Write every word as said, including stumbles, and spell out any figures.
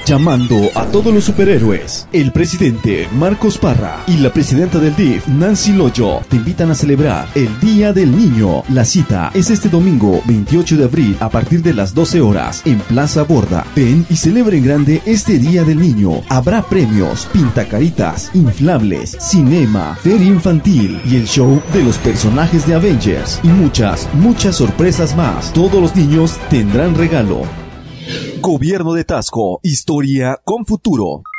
Llamando a todos los superhéroes, el presidente Marcos Parra y la presidenta del D I F, Nancy Loyo, te invitan a celebrar el Día del Niño. La cita es este domingo veintiocho de abril a partir de las doce horas en Plaza Borda. Ven y celebra en grande este Día del Niño. Habrá premios, pintacaritas, inflables, cinema, feria infantil y el show de los personajes de Avengers y muchas, muchas sorpresas más. Todos los niños tendrán regalo. Gobierno de Tasco, historia con futuro.